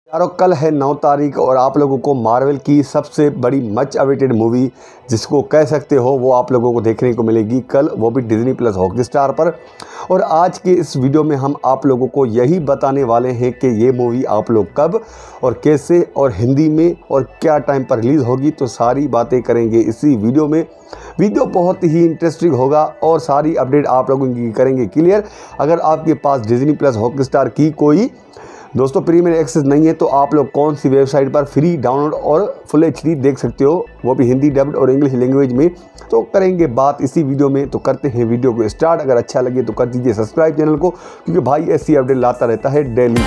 यारों कल है 9 तारीख और आप लोगों को मार्वल की सबसे बड़ी मच अवेटेड मूवी जिसको कह सकते हो वो आप लोगों को देखने को मिलेगी कल, वो भी डिज्नी प्लस हॉटस्टार पर। और आज के इस वीडियो में हम आप लोगों को यही बताने वाले हैं कि ये मूवी आप लोग कब और कैसे और हिंदी में और क्या टाइम पर रिलीज़ होगी। तो सारी बातें करेंगे इसी वीडियो में। वीडियो बहुत ही इंटरेस्टिंग होगा और सारी अपडेट आप लोगों की करेंगे क्लियर। अगर आपके पास डिज्नी प्लस हॉटस्टार की कोई दोस्तों प्रीमियर एक्सेस नहीं है तो आप लोग कौन सी वेबसाइट पर फ्री डाउनलोड और फुल एचडी देख सकते हो, वो भी हिंदी डब्ड और इंग्लिश लैंग्वेज में। तो करेंगे बात इसी वीडियो में। तो करते हैं वीडियो को स्टार्ट। अगर अच्छा लगे तो कर दीजिए सब्सक्राइब चैनल को, क्योंकि भाई ऐसी अपडेट लाता रहता है डेली।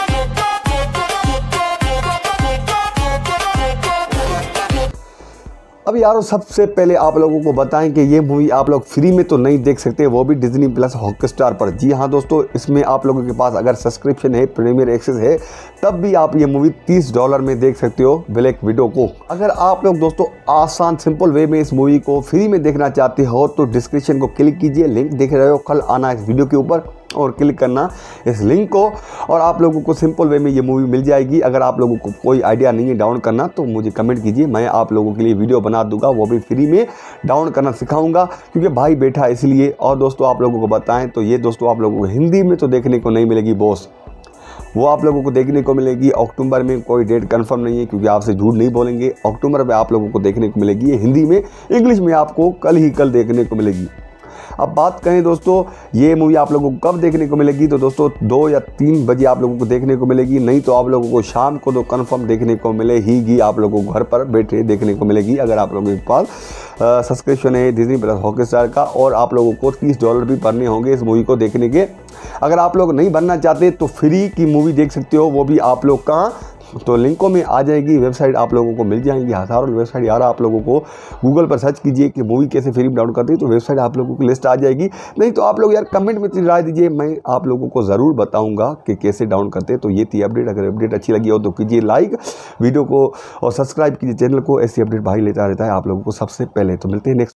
अब यारों सबसे पहले आप लोगों को बताएं कि ये मूवी आप लोग फ्री में तो नहीं देख सकते, वो भी डिज्नी प्लस हॉटस्टार पर। जी हाँ दोस्तों, इसमें आप लोगों के पास अगर सब्सक्रिप्शन है, प्रीमियर एक्सेस है, तब भी आप ये मूवी $30 में देख सकते हो, ब्लैक विडो को। अगर आप लोग दोस्तों आसान सिंपल वे में इस मूवी को फ्री में देखना चाहते हो तो डिस्क्रिप्शन को क्लिक कीजिए, लिंक देख रहे हो, कल आना इस वीडियो के ऊपर और क्लिक करना इस लिंक को और आप लोगों को सिंपल वे में ये मूवी मिल जाएगी। अगर आप लोगों को कोई आइडिया नहीं है डाउनलोड करना तो मुझे कमेंट कीजिए, मैं आप लोगों के लिए वीडियो बना दूंगा, वो भी फ्री में डाउनलोड करना सिखाऊंगा, क्योंकि भाई बैठा इसलिए। और दोस्तों आप लोगों को बताएं तो ये दोस्तों आप लोगों को हिंदी में तो देखने को नहीं मिलेगी बॉस, वो आप लोगों को देखने को मिलेगी अक्टूबर में। कोई डेट कंफर्म नहीं है क्योंकि आपसे झूठ नहीं बोलेंगे, अक्टूबर में आप लोगों को देखने को मिलेगी ये हिंदी में। इंग्लिश में आपको कल देखने को मिलेगी। अब बात करें दोस्तों ये मूवी आप लोगों को कब देखने को मिलेगी, तो दोस्तों 2 या 3 बजे आप लोगों को देखने को मिलेगी, नहीं तो आप लोगों को शाम को तो कंफर्म देखने को मिलेगी। आप लोगों को घर पर बैठे देखने को मिलेगी अगर आप लोगों के पास सब्सक्रिप्शन है डिज्नी प्लस हॉटस्टार का। और आप लोगों को $30 भी भरने होंगे इस मूवी को देखने के। अगर आप लोग नहीं भरना चाहते तो फ्री की मूवी देख सकते हो, वो भी आप लोग कहाँ, तो लिंकों में आ जाएगी, वेबसाइट आप लोगों को मिल जाएंगी, हज़ारों वेबसाइट। यार आप लोगों को गूगल पर सर्च कीजिए कि मूवी कैसे फ्री में डाउनलोड करते हैं तो वेबसाइट आप लोगों की लिस्ट आ जाएगी। नहीं तो आप लोग यार कमेंट में राय दीजिए, मैं आप लोगों को ज़रूर बताऊंगा कि कैसे डाउनलोड करते हैं। तो ये थी अपडेट। अगर अपडेट अच्छी लगी हो तो कीजिए लाइक वीडियो को और सब्सक्राइब कीजिए चैनल को, ऐसी अपडेट भाई लेता रहता है आप लोगों को सबसे पहले। तो मिलते हैं नेक्स्ट